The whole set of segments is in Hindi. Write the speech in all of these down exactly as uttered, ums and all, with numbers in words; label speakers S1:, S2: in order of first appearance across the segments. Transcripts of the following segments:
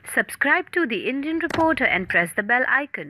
S1: Subscribe to the Indian Reporter and press the bell icon.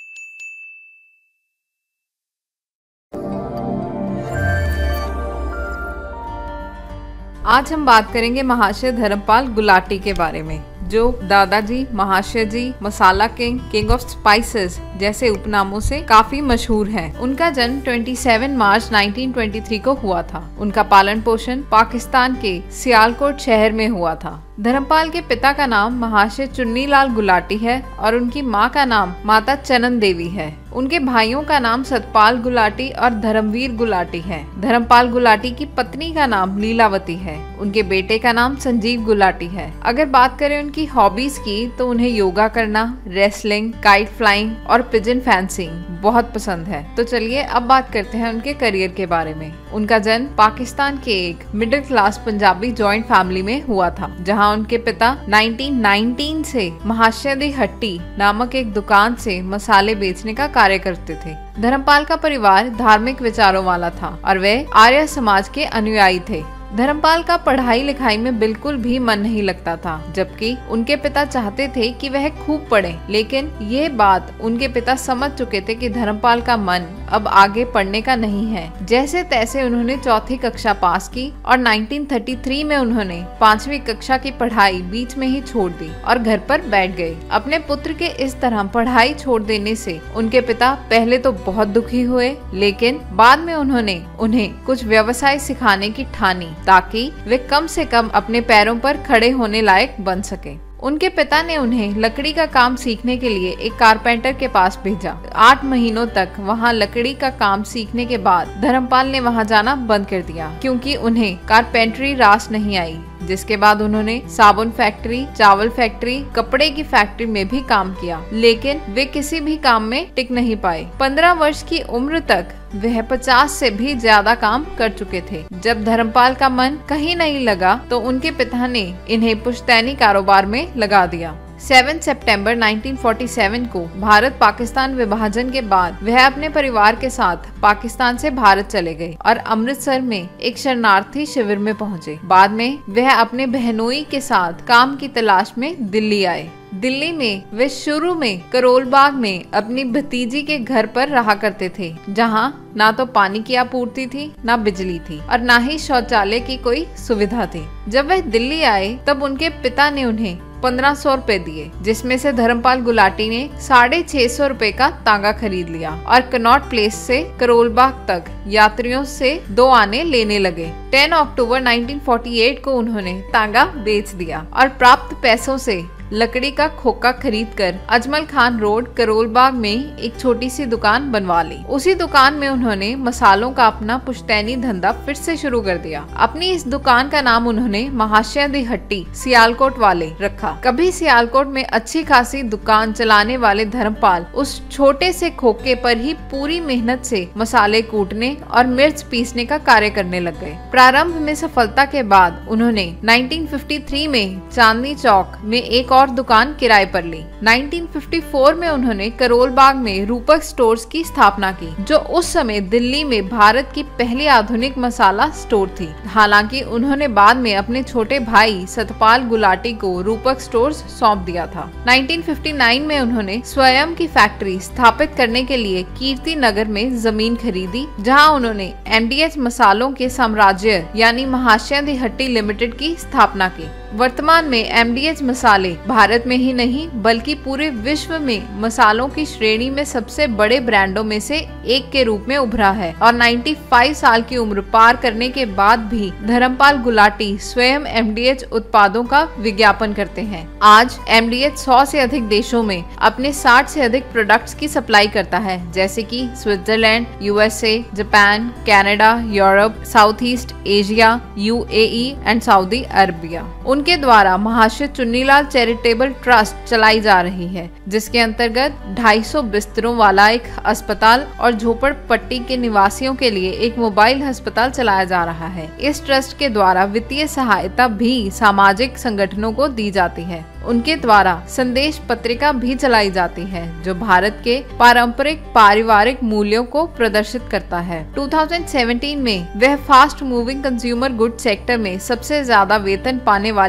S2: आज हम बात करेंगे महाशय धर्मपाल गुलाटी के बारे में, जो दादाजी, Mahashay ji, masala king, king of spices जैसे उपनामों से काफी मशहूर हैं। उनका जन्म सत्ताईस मार्च उन्नीस सौ तेईस को हुआ था। उनका पालन पोषण पाकिस्तान के सियालकोट शहर में हुआ था। धर्मपाल के पिता का नाम महाशय चुन्नीलाल गुलाटी है और उनकी माँ का नाम माता चनन देवी है। उनके भाइयों का नाम सतपाल गुलाटी और धर्मवीर गुलाटी है। धर्मपाल गुलाटी की पत्नी का नाम लीलावती है। उनके बेटे का नाम संजीव गुलाटी है। अगर बात करें उनकी हॉबीज की, तो उन्हें योगा करना, रेसलिंग, काइट फ्लाइंग और पिजन फैंसिंग बहुत पसंद है। तो चलिए अब बात करते हैं उनके करियर के बारे में। उनका जन्म पाकिस्तान के एक middle class Punjabi joint family में हुआ था, जहां उनके पिता उन्नीस सौ उन्नीस से महाशय दी हट्टी नामक एक दुकान से मसाले बेचने का कार्य करते थे। धर्मपाल का परिवार धार्मिक विचारों वाला था और वे आर्य समाज के अनुयायी थे। धर्मपाल का पढ़ाई लिखाई में बिल्कुल भी मन नहीं लगता था, जबकि उनके पिता चाहते थे कि वह खूब पढ़े, लेकिन ये बात उनके पिता समझ चुके थे कि धर्मपाल का मन अब आगे पढ़ने का नहीं है। जैसे तैसे उन्होंने चौथी कक्षा पास की और उन्नीस सौ तैंतीस में उन्होंने पांचवी कक्षा की पढ़ाई बीच में ही छोड़ दी और घर पर बैठ गए। अपने पुत्र के इस तरह पढ़ाई छोड़ देने से उनके पिता पहले तो बहुत दुखी हुए, लेकिन बाद में उन्होंने उन्हें कुछ व्यवसाय सिखाने की ठानी, ताकि वे कम से कम अपने पैरों पर खड़े होने लायक बन सके। उनके पिता ने उन्हें लकड़ी का काम सीखने के लिए एक कारपेंटर के पास भेजा। आठ महीनों तक वहां लकड़ी का काम सीखने के बाद धर्मपाल ने वहां जाना बंद कर दिया, क्योंकि उन्हें कारपेंटरी रास नहीं आई। जिसके बाद उन्होंने साबुन फैक्ट्री, चावल फैक्ट्री, कपड़े की फैक्ट्री में भी काम किया, लेकिन वे किसी भी काम में टिक नहीं पाए। पंद्रह वर्ष की उम्र तक वह पचास से भी ज्यादा काम कर चुके थे। जब धर्मपाल का मन कहीं नहीं लगा, तो उनके पिता ने इन्हें पुश्तैनी कारोबार में लगा दिया। सात सितंबर उन्नीस सौ सैंतालीस को भारत पाकिस्तान विभाजन के बाद वह अपने परिवार के साथ पाकिस्तान से भारत चले गए और अमृतसर में एक शरणार्थी शिविर में पहुंचे। बाद में वह अपने बहनोई के साथ काम की तलाश में दिल्ली आए। दिल्ली में वे शुरू में करोल बाग में अपनी भतीजी के घर पर रहा करते थे, जहां ना तो पानी की आपूर्ति थी, ना बिजली थी और ना ही शौचालय की कोई सुविधा थी। जब वह दिल्ली आए, तब उनके पिता ने उन्हें पंद्रह सौ रूपए दिए, जिसमें से धर्मपाल गुलाटी ने साढ़े छह सौ रूपए का तांगा खरीद लिया और कनॉट प्लेस से करोल बाग तक यात्रियों से दो आने लेने लगे। दस अक्टूबर उन्नीस सौ अड़तालीस को उन्होंने तांगा बेच दिया और प्राप्त पैसों से लकड़ी का खोखा खरीदकर अजमल खान रोड करोल बाग में एक छोटी सी दुकान बनवा ली। उसी दुकान में उन्होंने मसालों का अपना पुश्तैनी धंधा फिर से शुरू कर दिया। अपनी इस दुकान का नाम उन्होंने महाशय दी हट्टी सियालकोट वाले रखा। कभी सियालकोट में अच्छी खासी दुकान चलाने वाले धर्मपाल उस छोटे से खोखे पर ही पूरी मेहनत से मसाले कूटने और मिर्च पीसने का कार्य करने लग गए। प्रारंभ में सफलता के बाद उन्होंने उन्नीस सौ तिरेपन में चांदनी चौक में एक और दुकान किराए पर ली। उन्नीस सौ चौवन में उन्होंने करोल बाग में रूपक स्टोर्स की स्थापना की, जो उस समय दिल्ली में भारत की पहली आधुनिक मसाला स्टोर थी। हालांकि उन्होंने बाद में अपने छोटे भाई सतपाल गुलाटी को रूपक स्टोर्स सौंप दिया था। उन्नीस सौ उनसठ में उन्होंने स्वयं की फैक्ट्री स्थापित करने के लिए कीर्ति नगर में जमीन खरीदी, जहां उन्होंने एम डी एच मसालों के साम्राज्य यानी महाशय दी हट्टी लिमिटेड की स्थापना की। वर्तमान में एम डी एच मसाले भारत में ही नहीं बल्कि पूरे विश्व में मसालों की श्रेणी में सबसे बड़े ब्रांडों में से एक के रूप में उभरा है और पचानवे साल की उम्र पार करने के बाद भी धर्मपाल गुलाटी स्वयं एम डी एच उत्पादों का विज्ञापन करते हैं। आज एम डी एच सौ से अधिक देशों में अपने साठ से अधिक प्रोडक्ट्स की सप्लाई करता है, जैसे कि Switzerland, U S A, Japan, Canada, Europe, South East Asia, U A E and Saudi Arabia. उनके द्वारा महाशय चुन्नीलाल चैरिटेबल ट्रस्ट चलाई जा रही है, जिसके अंतर्गत ढाई सौ बिस्तरों वाला एक अस्पताल और झोपड़पट्टी के निवासियों के लिए एक मोबाइल अस्पताल चलाया जा रहा है। इस ट्रस्ट के द्वारा वित्तीय सहायता भी सामाजिक संगठनों को दी जाती है। उनके द्वारा संदेश पत्रिका भी चलाई जाती है, जो भारत के पारंपरिक पारिवारिक मूल्यों को प्रदर्शित करता है। दो हज़ार सत्रह में वह fast moving consumer good sector में सबसे ज्यादा वेतन पाने वाले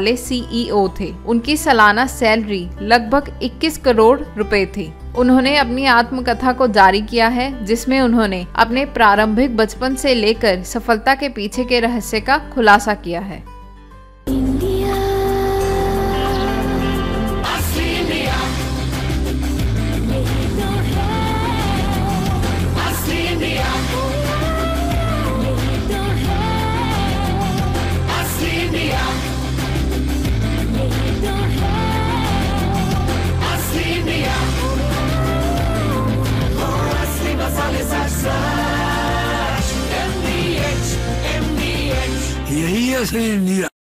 S2: वाले सीईओ थे। उनकी सालाना सैलरी लगभग इक्कीस करोड़ रुपए थी। उन्होंने अपनी आत्मकथा को जारी किया है, जिसमें उन्होंने अपने प्रारंभिक बचपन से लेकर सफलता के पीछे के रहस्य का खुलासा किया है।
S3: यही है असली इंडिया।